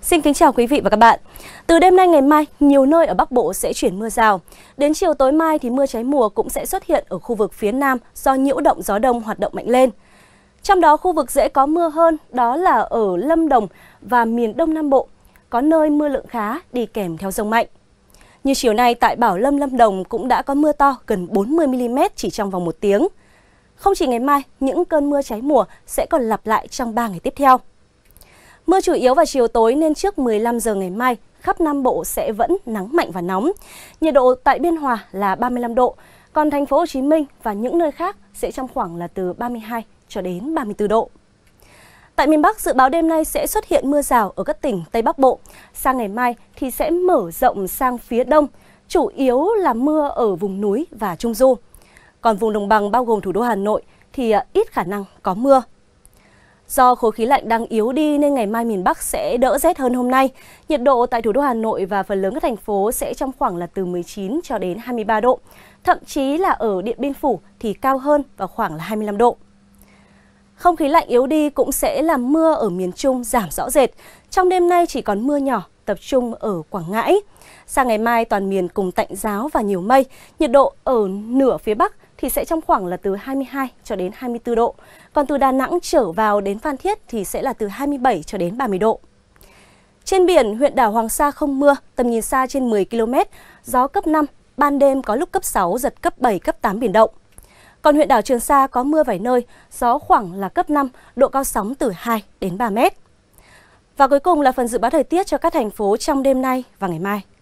Xin kính chào quý vị và các bạn. Từ đêm nay ngày mai, nhiều nơi ở Bắc Bộ sẽ chuyển mưa rào. Đến chiều tối mai thì mưa trái mùa cũng sẽ xuất hiện ở khu vực phía Nam do nhiễu động gió đông hoạt động mạnh lên. Trong đó khu vực dễ có mưa hơn đó là ở Lâm Đồng và miền Đông Nam Bộ. Có nơi mưa lượng khá đi kèm theo dông mạnh. Như chiều nay tại Bảo Lâm, Lâm Đồng cũng đã có mưa to gần 40 mm chỉ trong vòng 1 tiếng. Không chỉ ngày mai, những cơn mưa trái mùa sẽ còn lặp lại trong 3 ngày tiếp theo. Mưa chủ yếu vào chiều tối nên trước 15 giờ ngày mai, khắp Nam Bộ sẽ vẫn nắng mạnh và nóng. Nhiệt độ tại Biên Hòa là 35 độ, còn thành phố Hồ Chí Minh và những nơi khác sẽ trong khoảng là từ 32 cho đến 34 độ. Tại miền Bắc, dự báo đêm nay sẽ xuất hiện mưa rào ở các tỉnh Tây Bắc Bộ. Sang ngày mai thì sẽ mở rộng sang phía Đông, chủ yếu là mưa ở vùng núi và Trung Du. Còn vùng đồng bằng bao gồm thủ đô Hà Nội thì ít khả năng có mưa. Do khối khí lạnh đang yếu đi nên ngày mai miền Bắc sẽ đỡ rét hơn hôm nay. Nhiệt độ tại thủ đô Hà Nội và phần lớn các thành phố sẽ trong khoảng là từ 19 cho đến 23 độ. Thậm chí là ở Điện Biên Phủ thì cao hơn vào khoảng là 25 độ. Không khí lạnh yếu đi cũng sẽ làm mưa ở miền Trung giảm rõ rệt. Trong đêm nay chỉ còn mưa nhỏ tập trung ở Quảng Ngãi. Sang ngày mai toàn miền cùng tạnh giáo và nhiều mây. Nhiệt độ ở nửa phía Bắc thì sẽ trong khoảng là từ 22 cho đến 24 độ. Còn từ Đà Nẵng trở vào đến Phan Thiết thì sẽ là từ 27 cho đến 30 độ. Trên biển, huyện đảo Hoàng Sa không mưa, tầm nhìn xa trên 10 km, gió cấp 5, ban đêm có lúc cấp 6, giật cấp 7, cấp 8 biển động. Còn huyện đảo Trường Sa có mưa vài nơi, gió khoảng là cấp 5, độ cao sóng từ 2 đến 3 mét. Và cuối cùng là phần dự báo thời tiết cho các thành phố trong đêm nay và ngày mai.